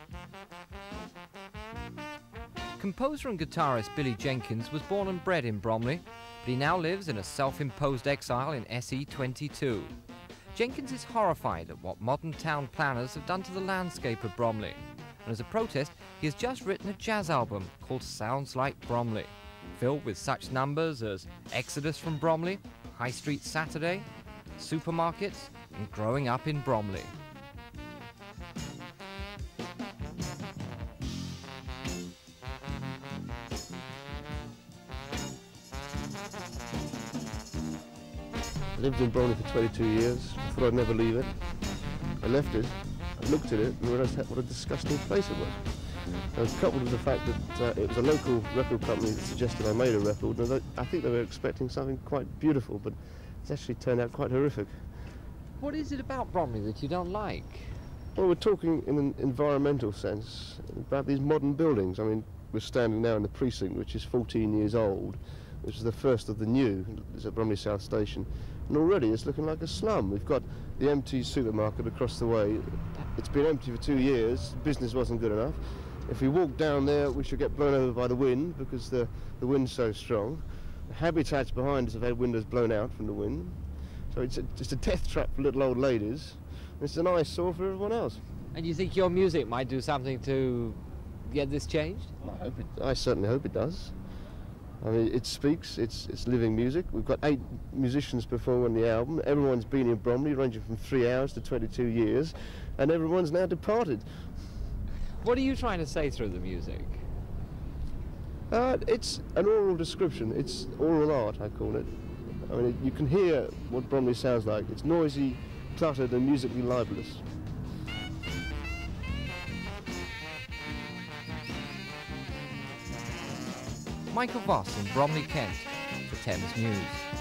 Composer and guitarist Billy Jenkins was born and bred in Bromley, but he now lives in a self-imposed exile in SE22. Jenkins is horrified at what modern town planners have done to the landscape of Bromley, and as a protest, he has just written a jazz album called Sounds Like Bromley, filled with such numbers as Exodus from Bromley, High Street Saturday, Supermarkets, and Growing Up in Bromley. I lived in Bromley for 22 years. I thought I'd never leave it. I left it, I looked at it and realised what a disgusting place it was. I was coupled with the fact that it was a local record company that suggested I made a record, and I think they were expecting something quite beautiful, but it's actually turned out quite horrific. What is it about Bromley that you don't like? Well, we're talking in an environmental sense about these modern buildings. I mean, we're standing now in the precinct, which is 14 years old, which is the first of the new. It's at Bromley South Station. And already it's looking like a slum. We've got the empty supermarket across the way. It's been empty for 2 years. Business wasn't good enough. If we walk down there, we should get blown over by the wind because the wind's so strong. The habitats behind us have had windows blown out from the wind. So it's just a death trap for little old ladies. It's an eyesore for everyone else. And you think your music might do something to get this changed? I certainly hope it does. I mean, it speaks, it's living music. We've got 8 musicians performing on the album. Everyone's been in Bromley, ranging from 3 hours to 22 years, and everyone's now departed. What are you trying to say through the music? It's an oral description. It's oral art, I call it. I mean, you can hear what Bromley sounds like. It's noisy, cluttered, and musically libelous. Michael Voss in Bromley, Kent, for Thames News.